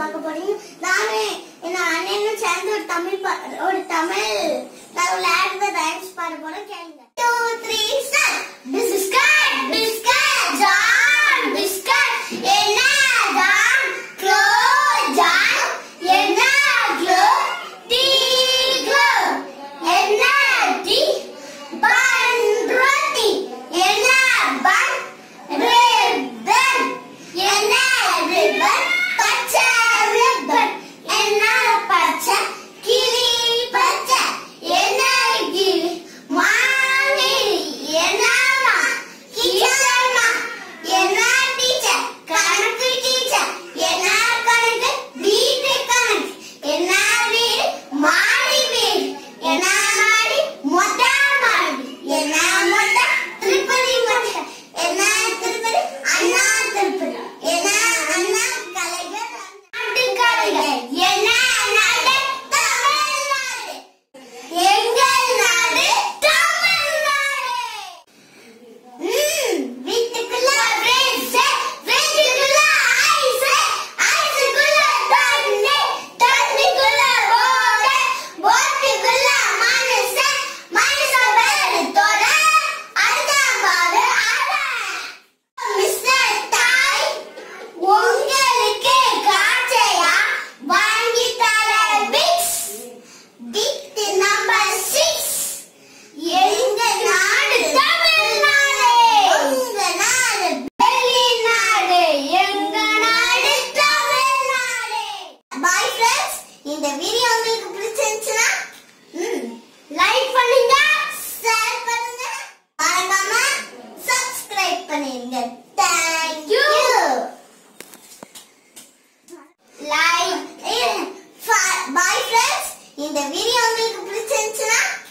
பார்க்க போறீங்க. நானே என்ன அண்ணனும் சேர்ந்து ஒரு தமிழ் நான் விளையாடுற ரைம்ஸ் பாட போறேன். கேளுங்க. 2 3 start. Biscuit biscuit jam biscuit என்ன ஜாம் க்ளோ ஜாம் என்ன க்ளோ டீ க்ளோ என்ன டீ பன் ரொட்டி என்ன பன் ரிப்பன் என்ன ரிப்பன் பச்சை ரிப்பன் என்ன பச்சை கிளி பச்சை என்ன கிளி மாமி என்னமா கிச்சன்மா என்ன டீச்சர் கணக்கு டீச்சர் என்ன கணக்கு வீட்டு கணக்கு என்ன வீடு மாடி வீடு என்ன மாடி மொட்டை மாடி என்ன மொட்டை திருப்பதி மொட்டை என்ன திருப்பதி அண்ணா திருப்பதி என்ன அண்ணா கலைஞர் நாட்டு கலைஞர் என்ன நாடு தமிழ்நாடு எங்கள் நாடு தமிழ்நாடு. வீட்டுக்குள்ள ஃப்ரிட்ஜ் ஃப்ரிட்ஜுக்குள்ள ஐஸ் ஐஸுக்குள்ள தண்ணி தண்ணிக்குள்ள போட் போட்டுக்குள்ள மனுஷன் மனுஷன் பேரு தோட அதுதான் பாரு மிஸ்டர் தாய் உங்களுக்கு காய்ச்சையா வாங்கி தர பிக்ஸ் டிக் நம்பர் 6 எங்க நாடு தமிழ்நாடு உங்க நாடு வெளிநாடு எங்க நாடு தமிழ்நாடு. பாய் ஃப்ரெண்ட்ஸ், இந்த வீடியோ உங்களுக்கு பிடிச்சிருந்துச்சுன்னா லைக் பண்ணுங்க, ஷேர் பண்ணுங்க, மறக்காம சப்ஸ்கிரைப் பண்ணுங்க. Thank you. Bye friends, இந்த வீடியோ உங்களுக்கு பிடிச்சிருந்துச்சுன்னா